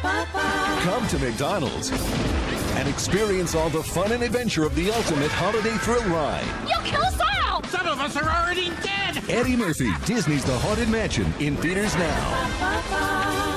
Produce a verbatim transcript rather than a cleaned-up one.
Come to McDonald's and experience all the fun and adventure of the ultimate holiday thrill ride. You'll kill us all! Some of us are already dead! Eddie Murphy, Disney's The Haunted Mansion, in theaters now.